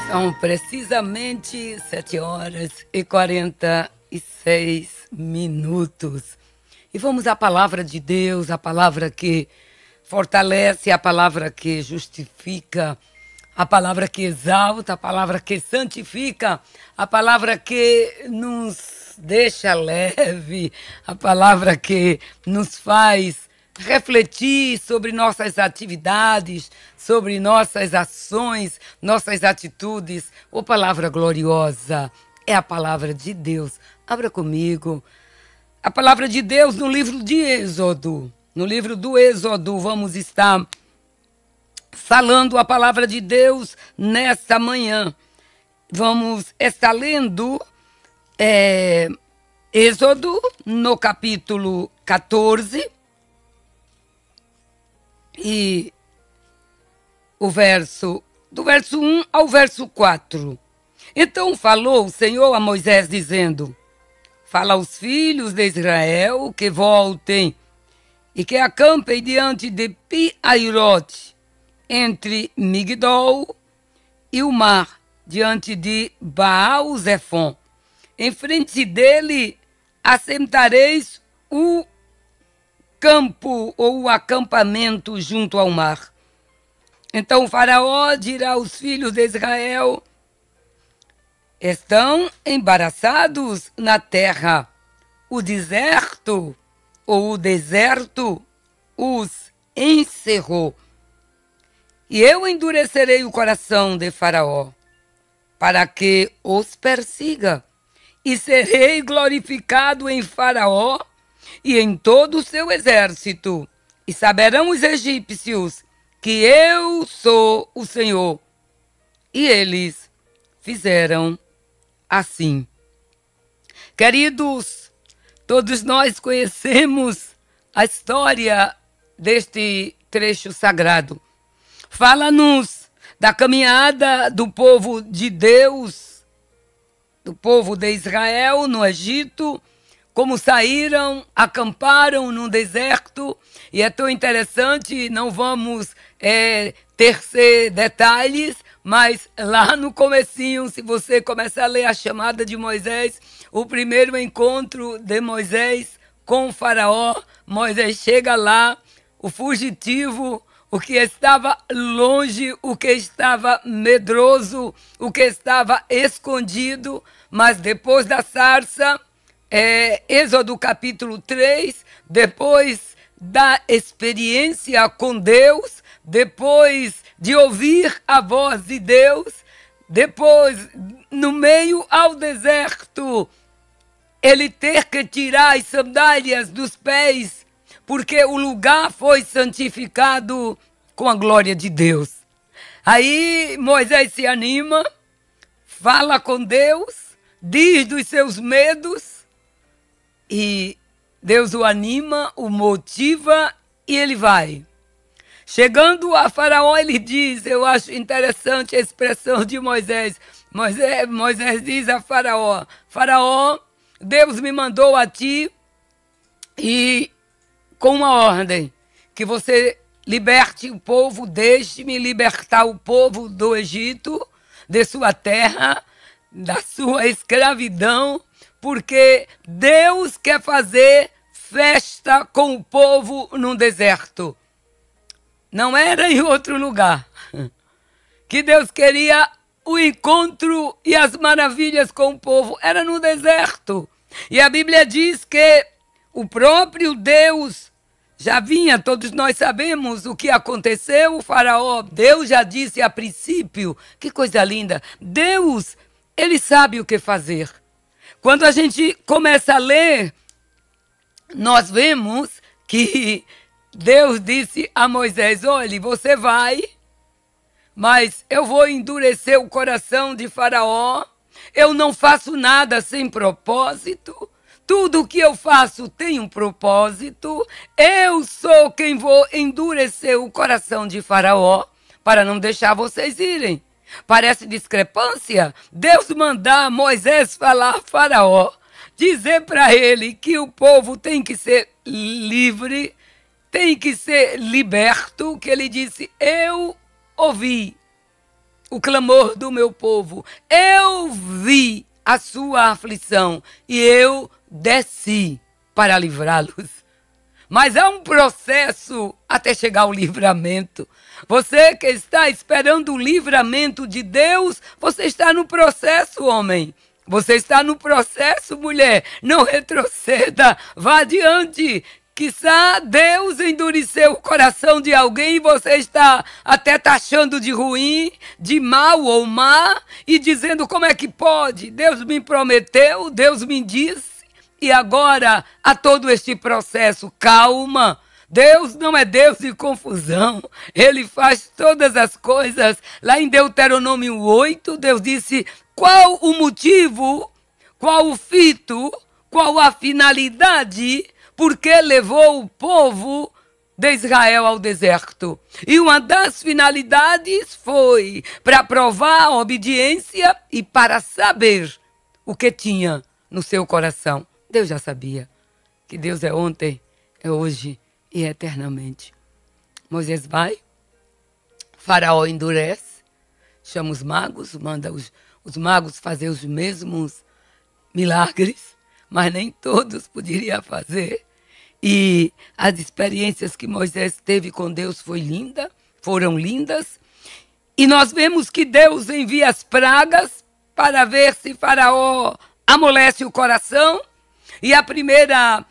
São precisamente 7h46. E vamos à palavra de Deus, a palavra que fortalece, a palavra que justifica, a palavra que exalta, a palavra que santifica, a palavra que nos deixa leve, a palavra que nos faz refletir sobre nossas atividades, sobre nossas ações, nossas atitudes. Ô, palavra gloriosa, é a palavra de Deus. Abra comigo a palavra de Deus no livro de Êxodo. No livro do Êxodo, vamos estar falando a palavra de Deus nesta manhã. Vamos estar lendo Êxodo no capítulo 14 e do verso 1 ao verso 4. Então falou o Senhor a Moisés dizendo: fala aos filhos de Israel que voltem e que acampem diante de Pi-Hahirote, entre Migdol e o mar, diante de Baal-Zefon. Em frente dele assentareis o campo ou o acampamento junto ao mar. Então o faraó dirá aos filhos de Israel: estão embaraçados na terra, o deserto os encerrou. E eu endurecerei o coração de Faraó, para que os persiga, e serei glorificado em Faraó e em todo o seu exército, e saberão os egípcios que eu sou o Senhor. E eles fizeram assim. Queridos, todos nós conhecemos a história deste trecho sagrado. Fala-nos da caminhada do povo de Deus, do povo de Israel no Egito, como saíram, acamparam no deserto. E é tão interessante, não vamos tecer detalhes, mas lá no comecinho, se você começar a ler a chamada de Moisés, o primeiro encontro de Moisés com o faraó, Moisés chega lá, o fugitivo, o que estava longe, o que estava medroso, o que estava escondido, mas depois da sarça, Êxodo capítulo 3, depois da experiência com Deus, depois de ouvir a voz de Deus, depois, no meio ao deserto, ele ter que tirar as sandálias dos pés, porque o lugar foi santificado com a glória de Deus. Aí Moisés se anima, fala com Deus, diz dos seus medos, e Deus o anima, o motiva, e ele vai. Chegando a Faraó, ele diz, eu acho interessante a expressão de Moisés. Moisés diz a Faraó: Faraó, Deus me mandou a ti e com uma ordem, que você liberte o povo, deixe-me libertar o povo do Egito, de sua terra, da sua escravidão, porque Deus quer fazer festa com o povo no deserto. Não era em outro lugar. Que Deus queria o encontro e as maravilhas com o povo. Era no deserto. E a Bíblia diz que o próprio Deus já vinha, todos nós sabemos o que aconteceu. O faraó, Deus já disse a princípio, que coisa linda, Deus, ele sabe o que fazer. Quando a gente começa a ler, nós vemos que Deus disse a Moisés: olhe, você vai, mas eu vou endurecer o coração de Faraó. Eu não faço nada sem propósito. Tudo o que eu faço tem um propósito. Eu sou quem vou endurecer o coração de Faraó para não deixar vocês irem. Parece discrepância? Deus mandar Moisés falar a Faraó, dizer para ele que o povo tem que ser livre, tem que ser liberto, que ele disse: eu ouvi o clamor do meu povo. Eu vi a sua aflição e eu desci para livrá-los. Mas há um processo até chegar ao livramento. Você que está esperando o livramento de Deus, você está no processo, homem. Você está no processo, mulher. Não retroceda, vá adiante. Quizá Deus endureceu o coração de alguém e você está até taxando de ruim, de mal ou má, e dizendo como é que pode? Deus me prometeu, Deus me disse. E agora, a todo este processo, calma. Deus não é Deus de confusão. Ele faz todas as coisas. Lá em Deuteronômio 8, Deus disse qual o motivo, qual o fito, qual a finalidade, porque levou o povo de Israel ao deserto. E uma das finalidades foi para provar a obediência e para saber o que tinha no seu coração. Deus já sabia que Deus é ontem, é hoje e é eternamente. Moisés vai, Faraó endurece, chama os magos, manda os magos fazer os mesmos milagres, mas nem todos poderiam fazer. E as experiências que Moisés teve com Deus foram lindas. E nós vemos que Deus envia as pragas para ver se Faraó amolece o coração. E a primeira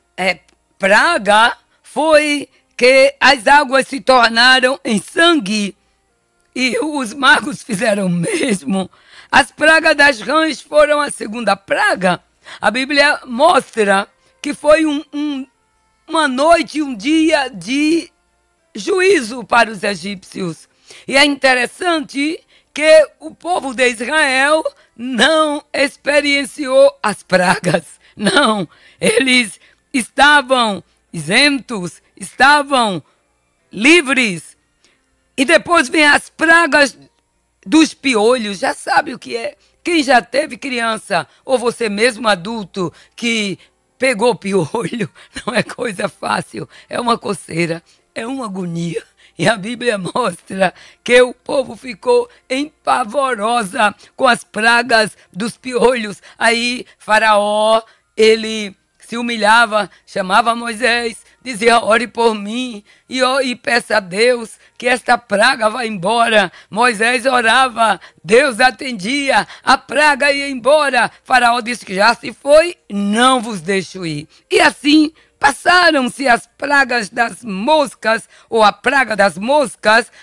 praga foi que as águas se tornaram em sangue. E os magos fizeram o mesmo. As pragas das rãs foram a segunda praga. A Bíblia mostra que foi uma noite, um dia de juízo para os egípcios. E é interessante que o povo de Israel não experienciou as pragas. Não, eles estavam isentos, estavam livres. E depois vem as pragas dos piolhos. Já sabe o que é? Quem já teve criança, ou você mesmo adulto, que pegou piolho, não é coisa fácil. É uma coceira, é uma agonia. E a Bíblia mostra que o povo ficou empavorosa com as pragas dos piolhos. Aí Faraó, ele se humilhava, chamava Moisés, dizia, ore por mim e peça a Deus que esta praga vá embora. Moisés orava, Deus atendia, a praga ia embora. Faraó disse que já se foi, não vos deixo ir. E assim passaram-se as pragas das moscas, ou a praga das moscas,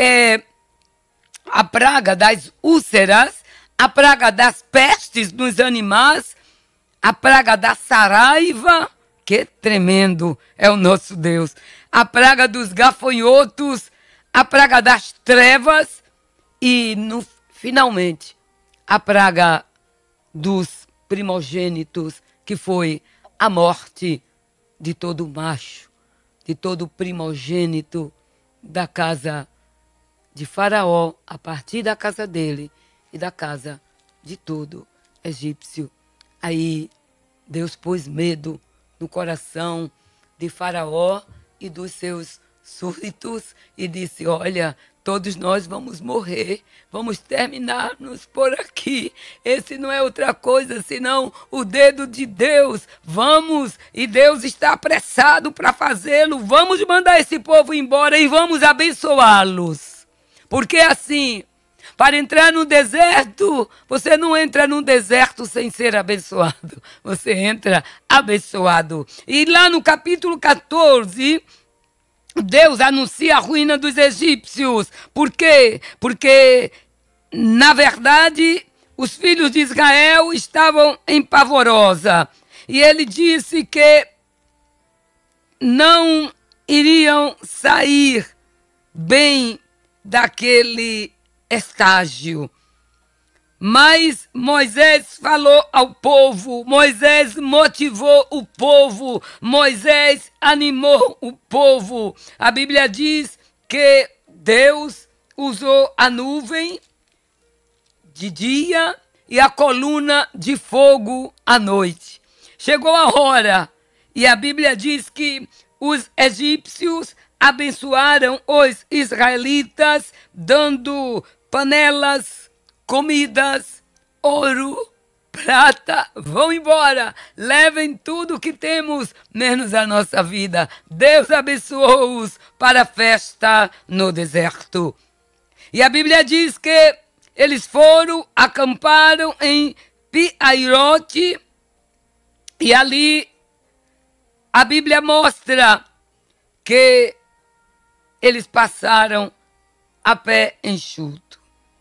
a praga das úlceras, a praga das pestes nos animais, a praga da saraiva, que tremendo é o nosso Deus, a praga dos gafanhotos, a praga das trevas e, finalmente, a praga dos primogênitos, que foi a morte de todo macho, de todo primogênito da casa de Faraó, a partir da casa dele e da casa de todo egípcio. Aí Deus pôs medo no coração de Faraó e dos seus súditos e disse, olha, todos nós vamos morrer, vamos terminar-nos por aqui. Esse não é outra coisa senão o dedo de Deus. Vamos, e Deus está apressado para fazê-lo. Vamos mandar esse povo embora e vamos abençoá-los. Porque assim, para entrar no deserto, você não entra no deserto sem ser abençoado. Você entra abençoado. E lá no capítulo 14... Deus anuncia a ruína dos egípcios. Por quê? Porque, na verdade, os filhos de Israel estavam em pavorosa. E ele disse que não iriam sair bem daquele estágio. Mas Moisés falou ao povo, Moisés motivou o povo, Moisés animou o povo. A Bíblia diz que Deus usou a nuvem de dia e a coluna de fogo à noite. Chegou a hora e a Bíblia diz que os egípcios abençoaram os israelitas, dando panelas, comidas, ouro, prata, vão embora, levem tudo que temos, menos a nossa vida. Deus abençoou-os para a festa no deserto. E a Bíblia diz que eles foram, acamparam em Pi-Hairote, e ali a Bíblia mostra que eles passaram a pé enxuto.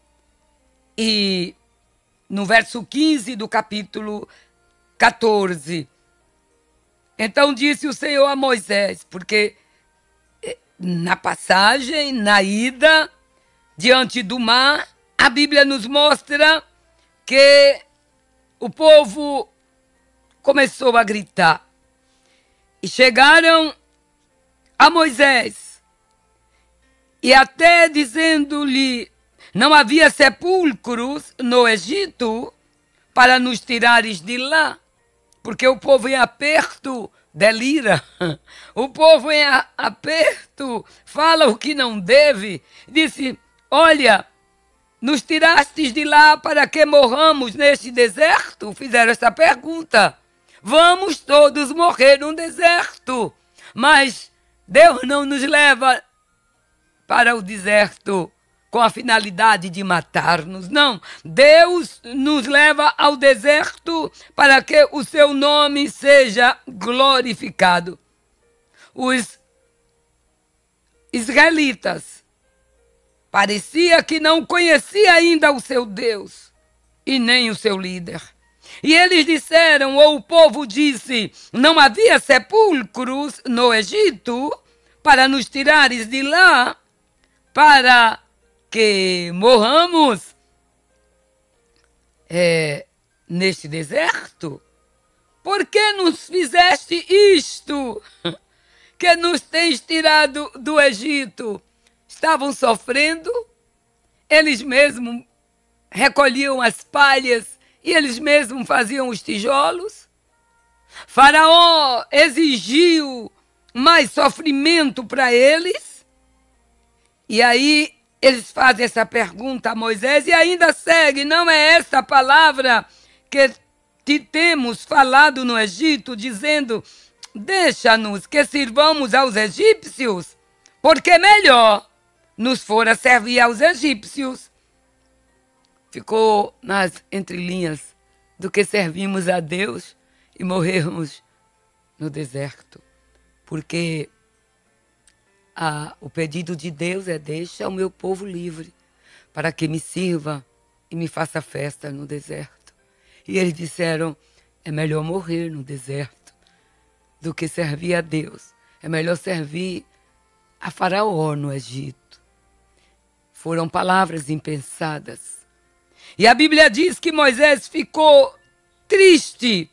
E no verso 15 do capítulo 14, então disse o Senhor a Moisés, porque na passagem, na ida, diante do mar, a Bíblia nos mostra que o povo começou a gritar. E chegaram a Moisés, e até dizendo-lhe, não havia sepulcros no Egito para nos tirares de lá, porque o povo em aperto delira, o povo em aperto fala o que não deve. Disse, olha, nos tirastes de lá para que morramos neste deserto? Fizeram essa pergunta. Vamos todos morrer no deserto. Mas Deus não nos leva para o deserto com a finalidade de matar-nos. Não, Deus nos leva ao deserto para que o seu nome seja glorificado. Os israelitas parecia que não conhecia ainda o seu Deus e nem o seu líder. E eles disseram, ou o povo disse, não havia sepulcros no Egito para nos tirares de lá, para que morramos neste deserto? Por que nos fizeste isto, que nos tens tirado do Egito? Estavam sofrendo, eles mesmos recolhiam as palhas e eles mesmos faziam os tijolos. Faraó exigiu mais sofrimento para eles. E aí eles fazem essa pergunta a Moisés e ainda segue, não é esta a palavra que te temos falado no Egito, dizendo, deixa-nos que sirvamos aos egípcios, porque melhor nos fora servir aos egípcios. Ficou nas entrelinhas do que servimos a Deus e morrermos no deserto. Porque o pedido de Deus é, deixa o meu povo livre, para que me sirva e me faça festa no deserto. E eles disseram, é melhor morrer no deserto do que servir a Deus. É melhor servir a Faraó no Egito. Foram palavras impensadas. E a Bíblia diz que Moisés ficou triste.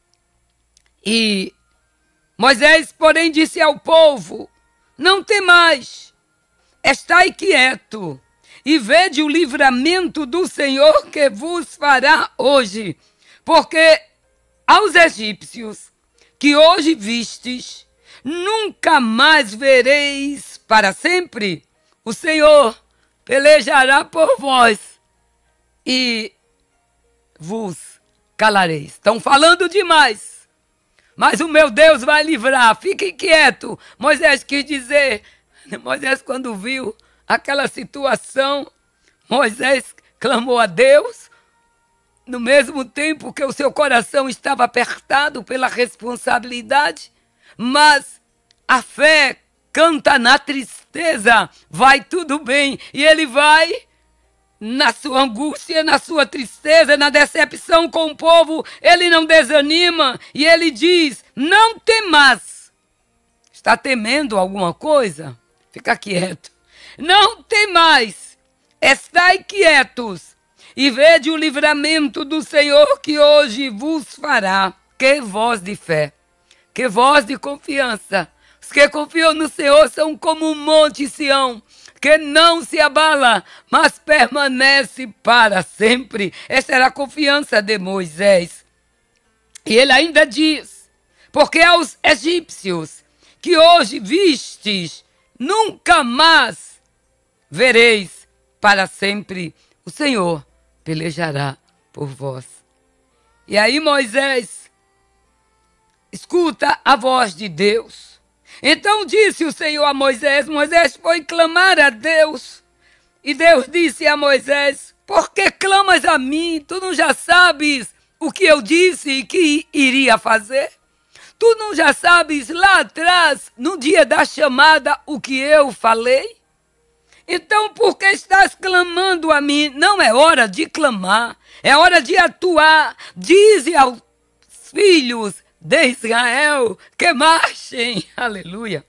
E Moisés, porém, disse ao povo, não temais, estai quieto, e vede o livramento do Senhor que vos fará hoje. Porque aos egípcios que hoje vistes, nunca mais vereis para sempre. O Senhor pelejará por vós e vos calareis. Estão falando demais, mas o meu Deus vai livrar. Fiquem quietos. Moisés quis dizer, Moisés quando viu aquela situação, Moisés clamou a Deus, no mesmo tempo que o seu coração estava apertado pela responsabilidade, mas a fé canta na tristeza, vai tudo bem, e ele vai na sua angústia, na sua tristeza, na decepção com o povo, ele não desanima, e ele diz, não temas. Está temendo alguma coisa? Fica quieto. Não temais, estai quietos, e vede o livramento do Senhor que hoje vos fará. Que voz de fé, que voz de confiança. Os que confiam no Senhor são como um monte Sião, que não se abala, mas permanece para sempre. Essa era a confiança de Moisés. E ele ainda diz, porque aos egípcios que hoje vistes, nunca mais vereis para sempre. O Senhor pelejará por vós. E aí Moisés escuta a voz de Deus. Então disse o Senhor a Moisés, Moisés foi clamar a Deus. E Deus disse a Moisés, por que clamas a mim? Tu não já sabes o que eu disse e que iria fazer? Tu não já sabes lá atrás, no dia da chamada, o que eu falei? Então, por que estás clamando a mim? Não é hora de clamar, é hora de atuar. Dize aos filhos de Israel que marchem. Aleluia.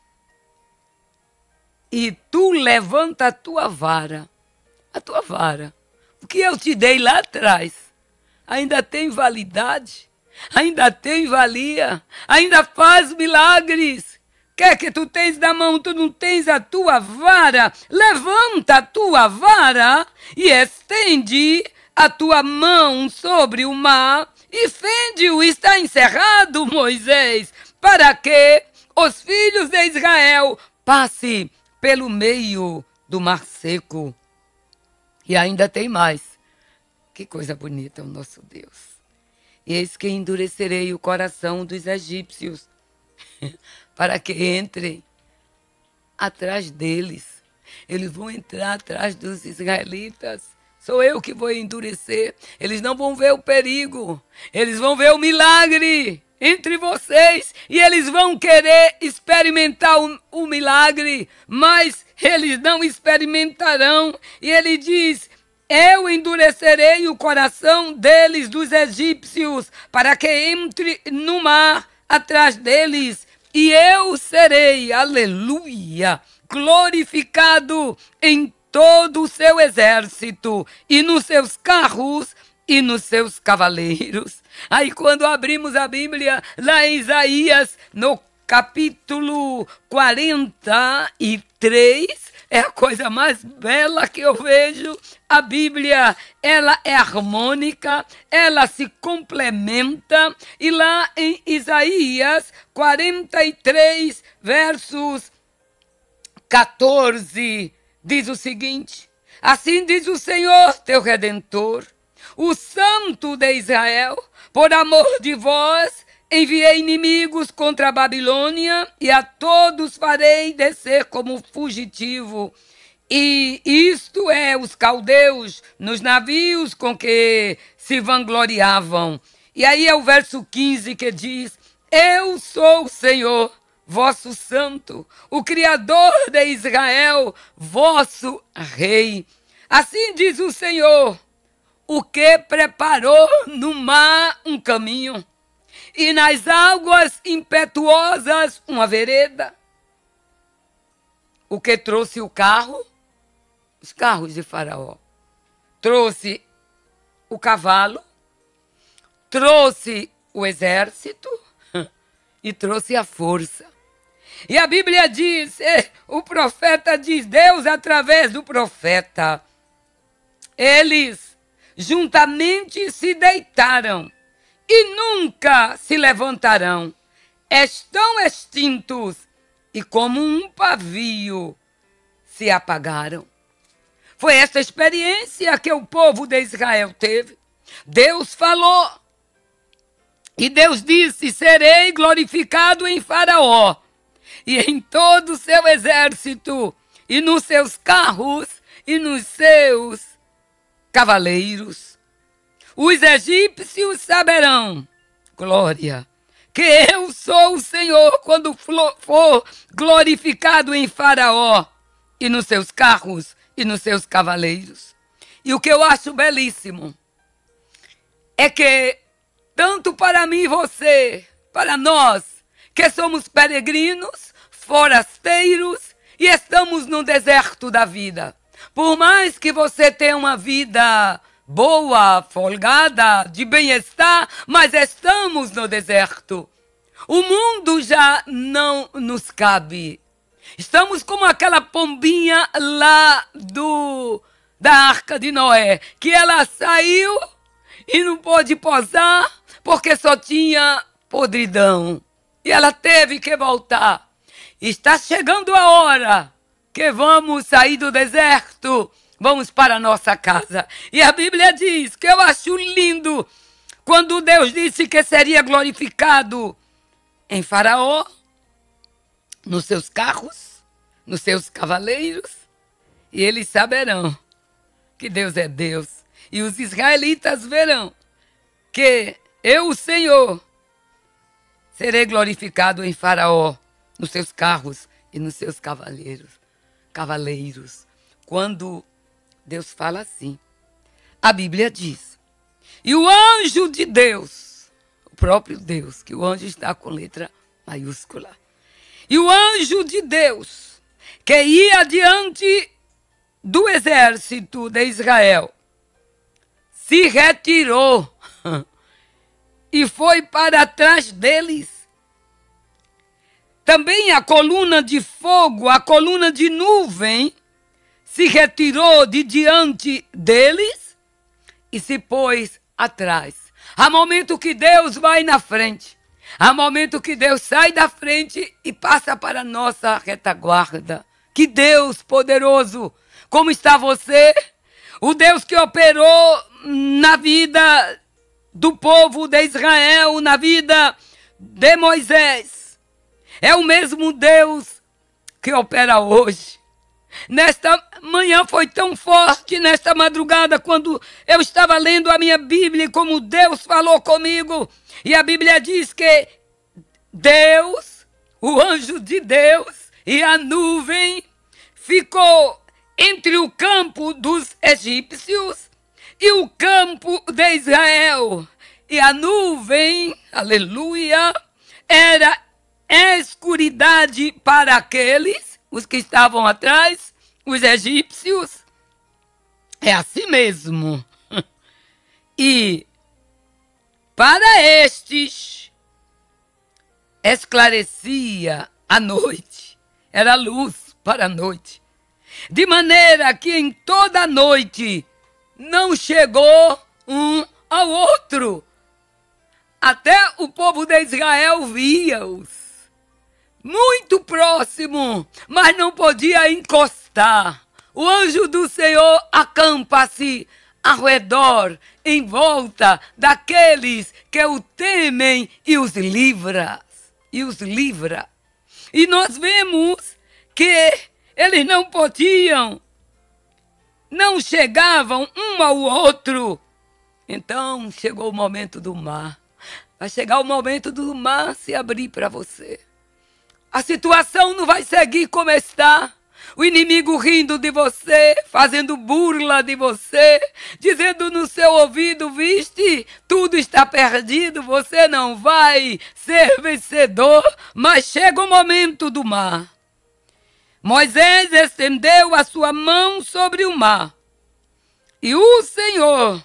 E tu levanta a tua vara. A tua vara. O que eu te dei lá atrás ainda tem validade, ainda tem valia, ainda faz milagres. Quer que tu tens na mão, tu não tens a tua vara? Levanta a tua vara e estende a tua mão sobre o mar e fende-o. Está encerrado, Moisés, para que os filhos de Israel passem pelo meio do mar seco. E ainda tem mais. Que coisa bonita o nosso Deus. Eis que endurecerei o coração dos egípcios para que entrem atrás deles. Eles vão entrar atrás dos israelitas. Sou eu que vou endurecer. Eles não vão ver o perigo. Eles vão ver o milagre entre vocês. E eles vão querer experimentar o milagre. Mas eles não experimentarão. E ele diz, eu endurecerei o coração deles, dos egípcios, para que entre no mar atrás deles. E eu serei, aleluia, glorificado em todo o seu exército, e nos seus carros, e nos seus cavaleiros. Aí quando abrimos a Bíblia, lá em Isaías, no capítulo 43, é a coisa mais bela que eu vejo. A Bíblia, ela é harmônica, ela se complementa. E lá em Isaías 43, versos 14, diz o seguinte, assim diz o Senhor, teu Redentor, o Santo de Israel, por amor de vós, enviei inimigos contra a Babilônia e a todos farei descer como fugitivo. E isto é os caldeus nos navios com que se vangloriavam. E aí é o verso 15 que diz, eu sou o Senhor, vosso santo, o Criador de Israel, vosso rei. Assim diz o Senhor, o que preparou no mar um caminho, e nas águas impetuosas uma vereda. O que trouxe o carro? Os carros de Faraó. Trouxe o cavalo, trouxe o exército e trouxe a força. E a Bíblia diz, o profeta diz, Deus através do profeta, eles juntamente se deitaram e nunca se levantarão. Estão extintos e como um pavio se apagaram. Foi esta experiência que o povo de Israel teve. Deus falou e Deus disse, serei glorificado em Faraó e em todo o seu exército e nos seus carros e nos seus cavaleiros. Os egípcios saberão, glória, que eu sou o Senhor quando for glorificado em Faraó e nos seus carros e nos seus cavaleiros. E o que eu acho belíssimo é que tanto para mim e você, para nós, que somos peregrinos, forasteiros e estamos no deserto da vida. Por mais que você tenha uma vida boa, folgada, de bem-estar, mas estamos no deserto. O mundo já não nos cabe. Estamos como aquela pombinha lá da Arca de Noé, que ela saiu e não pôde pousar porque só tinha podridão. E ela teve que voltar. Está chegando a hora que vamos sair do deserto, vamos para a nossa casa. E a Bíblia diz que eu acho lindo quando Deus disse que seria glorificado em Faraó, nos seus carros, nos seus cavaleiros, e eles saberão que Deus é Deus. E os israelitas verão que eu, o Senhor, serei glorificado em Faraó, nos seus carros e nos seus cavaleiros. Quando Deus fala assim, a Bíblia diz, e o anjo de Deus, o próprio Deus, que o anjo está com letra maiúscula, e o anjo de Deus, que ia diante do exército de Israel, se retirou e foi para trás deles. Também a coluna de fogo, a coluna de nuvem, se retirou de diante deles e se pôs atrás. Há momento que Deus vai na frente. Há momento que Deus sai da frente e passa para a nossa retaguarda. Que Deus poderoso! Como está você? O Deus que operou na vida do povo de Israel, na vida de Moisés. É o mesmo Deus que opera hoje. Nesta manhã foi tão forte, nesta madrugada, quando eu estava lendo a minha Bíblia, como Deus falou comigo. E a Bíblia diz que Deus, o anjo de Deus e a nuvem ficou entre o campo dos egípcios e o campo de Israel. E a nuvem, aleluia, era escuridade para aqueles, os que estavam atrás, os egípcios. É assim mesmo. E para estes, esclarecia a noite. Era luz para a noite. De maneira que em toda a noite não chegou um ao outro. Até o povo de Israel via-os. Muito próximo, mas não podia encostar. O anjo do Senhor acampa-se ao redor, em volta daqueles que o temem e os livra. E nós vemos que eles não podiam, não chegavam um ao outro. Então chegou o momento do mar. Vai chegar o momento do mar se abrir para você. A situação não vai seguir como está. O inimigo rindo de você, fazendo burla de você, dizendo no seu ouvido, viste, tudo está perdido, você não vai ser vencedor. Mas chega o momento do mar. Moisés estendeu a sua mão sobre o mar. E o Senhor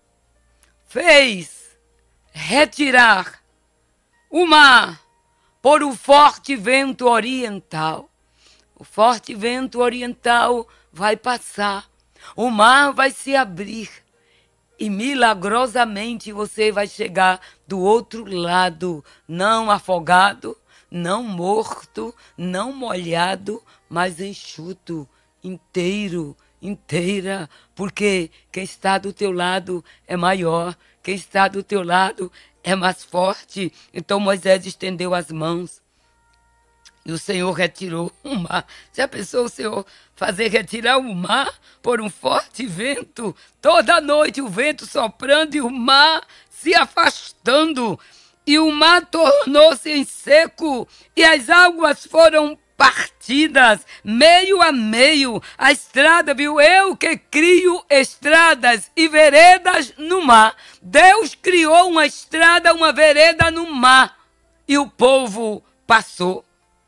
fez retirar o mar por um forte vento oriental. O forte vento oriental vai passar. O mar vai se abrir. E milagrosamente você vai chegar do outro lado. Não afogado, não morto, não molhado, mas enxuto, inteira. Porque quem está do teu lado é maior. Quem está do teu lado é mais forte. Então Moisés estendeu as mãos. E o Senhor retirou o mar. Já pensou o Senhor fazer retirar o mar por um forte vento? Toda noite o vento soprando e o mar se afastando. E o mar tornou-se em seco. E as águas foram partidas, meio a meio. A estrada, viu? Eu que crio estradas e veredas no mar. Deus criou uma estrada, uma vereda no mar. E o povo passou.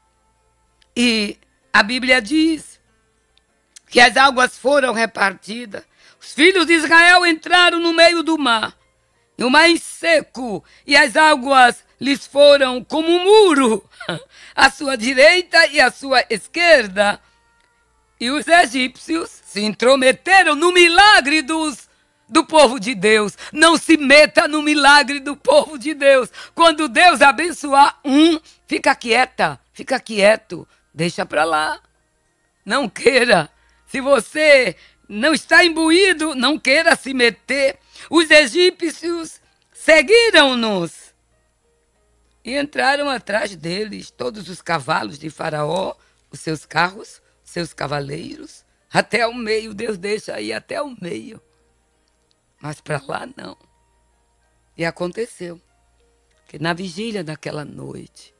E a Bíblia diz que as águas foram repartidas. Os filhos de Israel entraram no meio do mar. E o mar em seco. E as águas lhes foram como um muro. À sua direita e à sua esquerda. E os egípcios se intrometeram no milagre do povo de Deus. Não se meta no milagre do povo de Deus. Quando Deus abençoar fica quieta, fica quieto. Deixa para lá. Não queira. Se você não está imbuído, não queira se meter. Os egípcios seguiram-nos e entraram atrás deles, todos os cavalos de Faraó, os seus carros, seus cavaleiros, até o meio. Deus deixa ir até o meio, mas para lá não. E aconteceu que na vigília daquela noite,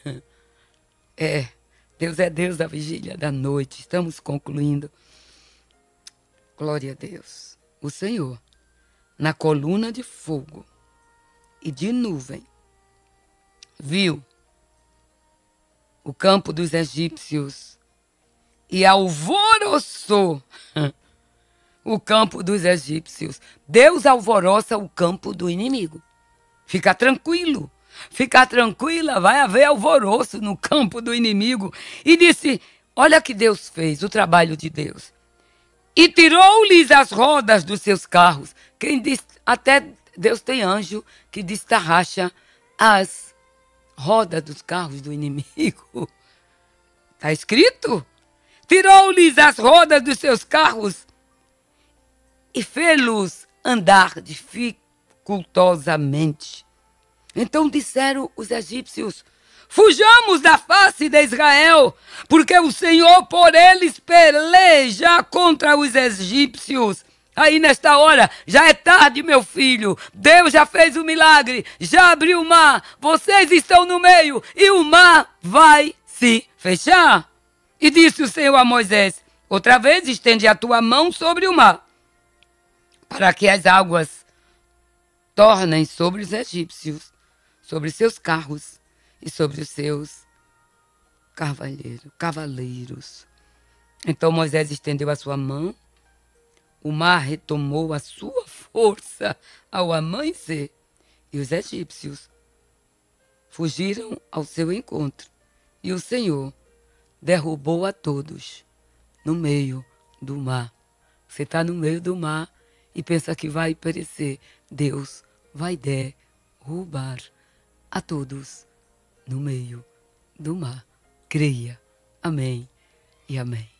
Deus é Deus da vigília da noite, estamos concluindo. Glória a Deus. O Senhor, na coluna de fogo e de nuvem, viu o campo dos egípcios e alvoroçou o campo dos egípcios. Deus alvoroça o campo do inimigo. Fica tranquilo. Fica tranquila, vai haver alvoroço no campo do inimigo. E disse, olha que Deus fez, o trabalho de Deus. E tirou-lhes as rodas dos seus carros. Quem diz, até Deus tem anjo que destarracha as rodas dos carros do inimigo. Está escrito? Tirou-lhes as rodas dos seus carros e fê-los andar dificultosamente. Então disseram os egípcios, fujamos da face de Israel, porque o Senhor por eles peleja contra os egípcios. Aí nesta hora, já é tarde, meu filho. Deus já fez o milagre, já abriu o mar. Vocês estão no meio e o mar vai se fechar. E disse o Senhor a Moisés, outra vez estende a tua mão sobre o mar, para que as águas tornem sobre os egípcios, sobre seus carros e sobre os seus cavaleiros. Então Moisés estendeu a sua mão, o mar retomou a sua força ao amanhecer e os egípcios fugiram ao seu encontro. E o Senhor derrubou a todos no meio do mar. Você está no meio do mar e pensa que vai perecer. Deus vai derrubar a todos no meio do mar. Creia. Amém e amém.